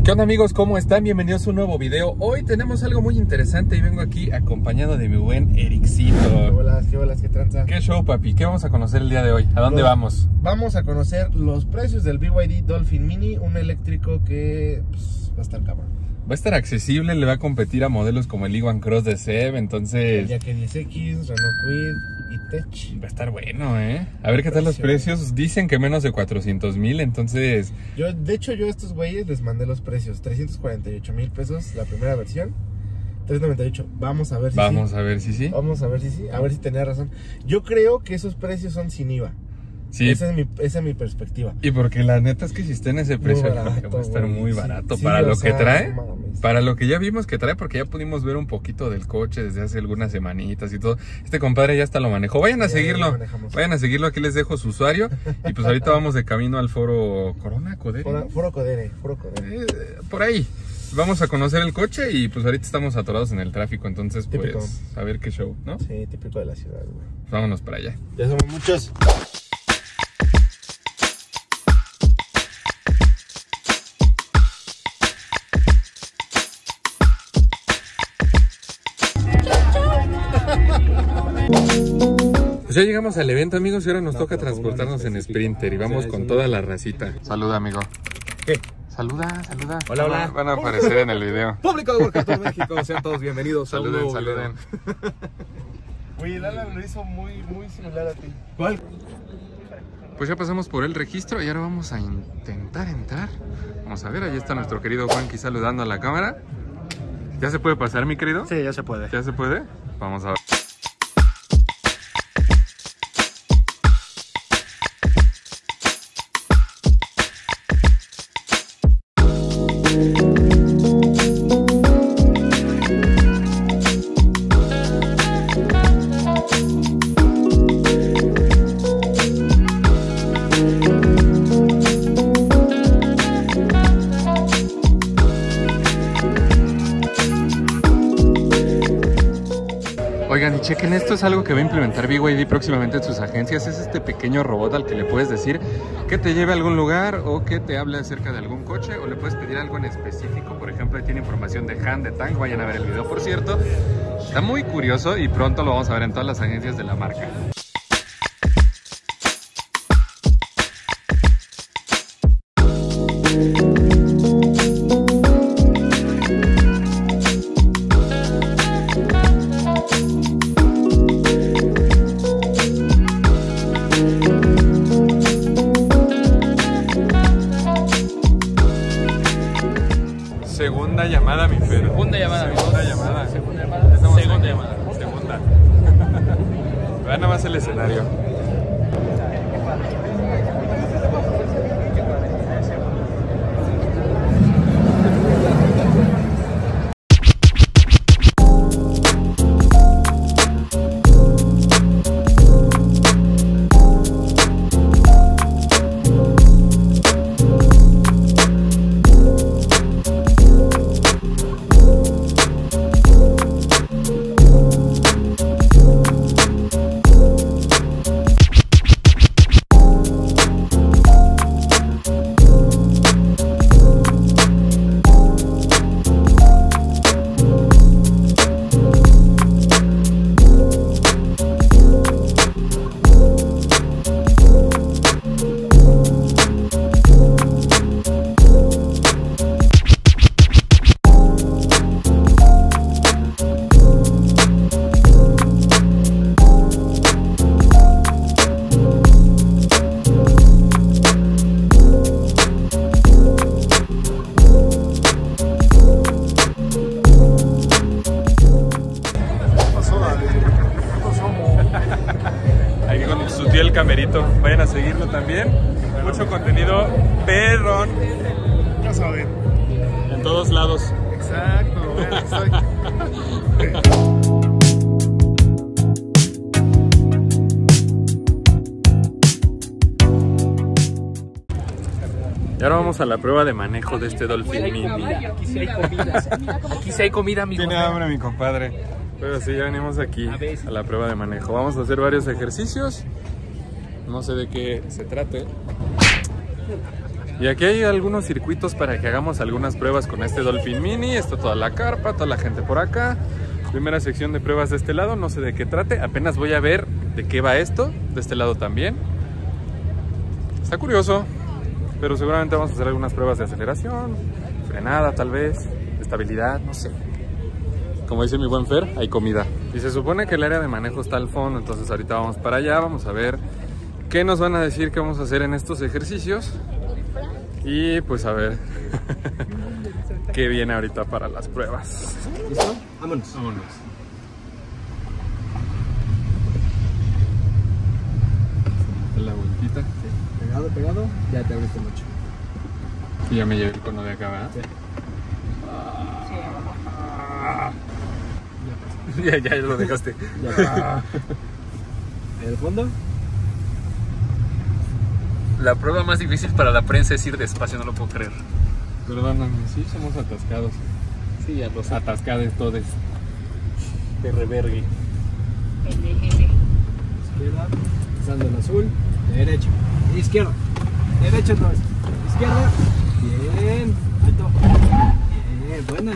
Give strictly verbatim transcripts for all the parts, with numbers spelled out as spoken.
¿Qué onda, amigos? ¿Cómo están? Bienvenidos a un nuevo video. Hoy tenemos algo muy interesante y vengo aquí acompañado de mi buen Ericito. ¿Qué bolas? ¿Qué bolas? ¿Qué tranza? ¿Qué show, papi? ¿Qué vamos a conocer el día de hoy? ¿A dónde Los, vamos? Vamos a conocer los precios del B Y D Dolphin Mini, un eléctrico que pues, va a estar cabrón. Va a estar accesible, le va a competir a modelos como el Iguan Cross de Seb, entonces... Ya que diez X, Renault Kwid y Tech. Va a estar bueno, ¿eh? A ver qué tal los precios. Dicen que menos de cuatrocientos mil, entonces... Yo, de hecho, yo a estos güeyes les mandé los precios. trescientos cuarenta y ocho mil pesos la primera versión. trescientos noventa y ocho. Vamos a ver si Vamos sí. a ver si sí. Vamos a ver si sí. A ver si tenía razón. Yo creo que esos precios son sin I V A. Sí. Esa es mi, esa es mi perspectiva. Y porque la neta es que si está en ese precio, barato, va a estar güey. muy Sí, barato sí, para o lo sea, que trae. no mames. Para lo que ya vimos que trae, porque ya pudimos ver un poquito del coche desde hace algunas semanitas y todo. Este compadre ya hasta lo manejó. Vayan a Ya, seguirlo. ya Vayan a seguirlo. Aquí les dejo su usuario. Y pues ahorita vamos de camino al foro Corona, Codere. Foro, foro Codere, Foro Codere. Eh, por ahí. Vamos a conocer el coche y pues ahorita estamos atorados en el tráfico. Entonces, pues, Típico. a ver qué show, ¿no? Sí, típico de la ciudad, güey. Pues vámonos para allá. Ya somos muchos. Pues ya llegamos al evento, amigos, y ahora nos toca transportarnos en Sprinter y vamos con toda la racita. Saluda, amigo. ¿Qué? Saluda, saluda. Hola, hola. Van a aparecer en el video. Público de World Cup de México, sean todos bienvenidos a un Saluden, nuevo saluden. video. Oye, el Alan lo hizo muy, muy similar a ti. ¿Cuál? Pues ya pasamos por el registro y ahora vamos a intentar entrar. Vamos a ver, ahí está nuestro querido Juanqui saludando a la cámara. ¿Ya se puede pasar, mi querido? Sí, ya se puede. ¿Ya se puede? Vamos a ver. Oigan, y chequen, esto es algo que va a implementar B Y D próximamente en sus agencias. Es este pequeño robot al que le puedes decir que te lleve a algún lugar o que te hable acerca de algún coche, o le puedes pedir algo en específico. Por ejemplo, tiene información de Han, de Tank. Vayan a ver el video, por cierto. Está muy curioso y pronto lo vamos a ver en todas las agencias de la marca. Segunda llamada, mi Fer. Segunda llamada, amigos. Segunda llamada. Segunda llamada. Estamos Segunda aquí. llamada. Segunda. Vean nada más el escenario. Aquí con su tío el Camerito. Vayan a seguirlo también. Mucho contenido perrón. Ya saben. En todos lados. Exacto, bueno, soy... Y ahora vamos a la prueba de manejo de este Dolphin Mini. Aquí sí hay comida. Aquí sí hay comida, amigo. Tiene hambre mi compadre. Pero sí, ya venimos aquí a la prueba de manejo. Vamos a hacer varios ejercicios. No sé de qué se trate. Y aquí hay algunos circuitos para que hagamos algunas pruebas con este Dolphin Mini. Está toda la carpa, toda la gente por acá. Primera sección de pruebas de este lado, no sé de qué trate. Apenas voy a ver de qué va esto. De este lado también. Está curioso, pero seguramente vamos a hacer algunas pruebas de aceleración, frenada tal vez, estabilidad, no sé. Como dice mi buen Fer, hay comida. Y se supone que el área de manejo está al fondo, entonces ahorita vamos para allá, vamos a ver qué nos van a decir que vamos a hacer en estos ejercicios. Y pues a ver qué viene ahorita para las pruebas. ¿Listo? Vámonos. Vámonos. La vueltita. Sí. Pegado, pegado, ya te abriste mucho. Y ya me llevé el cono de acá, ¿verdad? Sí. Ah. Ya, ya, ya lo dejaste. Ya. ¿El fondo? La prueba más difícil para la prensa es ir despacio, no lo puedo creer. Perdóname, sí, somos atascados. Sí, ya lo sé. Atascados todos. De revergue. Izquierda, pasando el azul, derecha, izquierda, derecha otra vez, izquierda, bien, alto, bien, buena.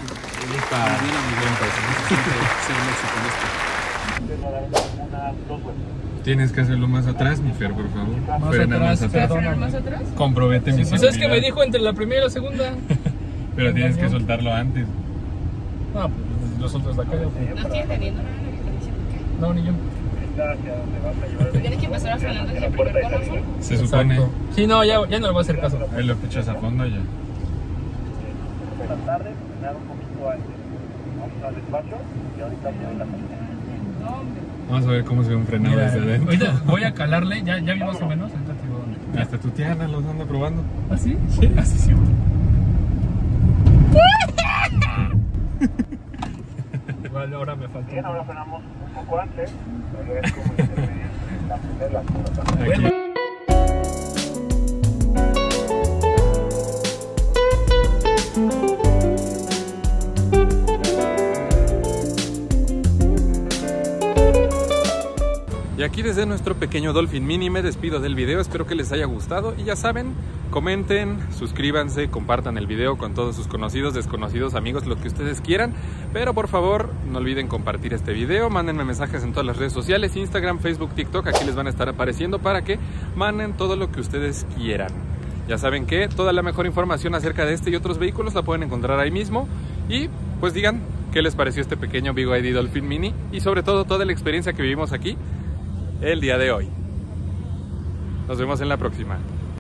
Tienes que hacerlo más atrás, mi Fer, por favor. Más Frena atrás, más atrás. perdona. ¿Más atrás? Comprobete mi Pues es que seguridad. me dijo entre la primera y la segunda. Pero tienes que soltarlo antes. No, pues los otros la calle. No estoy entendiendo nada de lo que están diciendo. No, ni yo. Tienes que empezar a frenar desde el primer cono azul. Se supone. Exacto. Sí, no, ya, ya no le voy a hacer caso. Ahí lo echas a fondo ya. Buenas tardes, frenar un poquito antes. Vamos al despacho y ahorita me doy la salida. Vamos a ver cómo se ve un frenado Mira, desde adentro. ahorita voy a calarle, ya, ya vi más o menos. Ahorita te digo dónde. Hasta tu tía Ana los anda probando. ¿Ah, sí? Sí, así es cierto. Igual ahora me falta. Bien, ahora frenamos un poco antes. Pero es como intermedir la primera la segunda. Aquí. Bueno. Y aquí desde nuestro pequeño Dolphin Mini me despido del video, espero que les haya gustado y ya saben, comenten, suscríbanse, compartan el video con todos sus conocidos, desconocidos, amigos, lo que ustedes quieran, pero por favor no olviden compartir este video, mándenme mensajes en todas las redes sociales, Instagram, Facebook, TikTok, aquí les van a estar apareciendo para que manden todo lo que ustedes quieran. Ya saben que toda la mejor información acerca de este y otros vehículos la pueden encontrar ahí mismo y pues digan qué les pareció este pequeño B Y D Dolphin Mini y sobre todo toda la experiencia que vivimos aquí el día de hoy. Nos vemos en la próxima.